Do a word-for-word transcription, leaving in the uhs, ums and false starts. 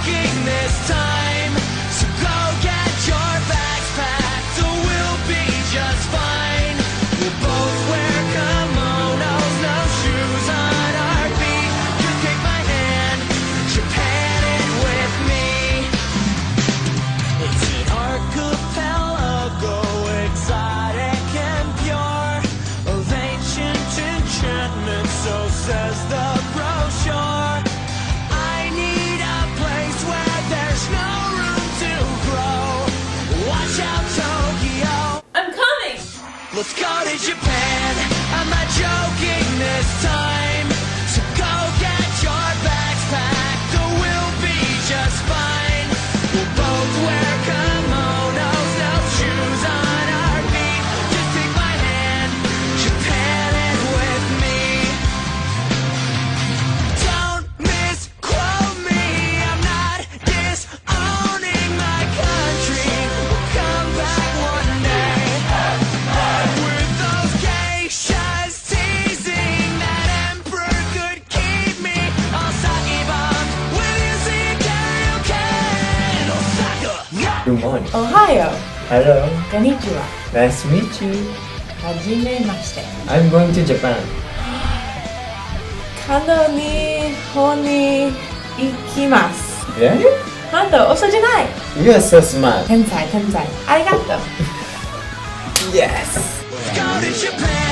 joking this time. So go get your bags packed, or we'll be just fine. We'll both wear kimonos, no shoes on our feet. Just take my hand, Japan it with me. It's an archipelago, exotic and pure, of ancient enchantment, so says the brochure. I need a place where there's no room to grow. Watch out, Tokyo. I'm coming! Let's go to Japan. I'm not joking this time. So go get your bags packed, or we'll be just fine. We'll both wear kimonos, no shoes on our feet. Just take my hand, Japan it with me. Don't misquote me, I'm not disowning my country. We'll come back one day with those geishas teasing that emperor could keep me all sake bombed with easy karaoke in Osaka. Good morning. Ohio! Hello. Konnichiwa. Nice to meet you. Hajimemashite. I'm going to Japan. Kano ni hon ni ikimasu. Really? なんと遅じゃない。 You are so smart. 天才天才。ありがとう。 Yes. Let's go to Japan.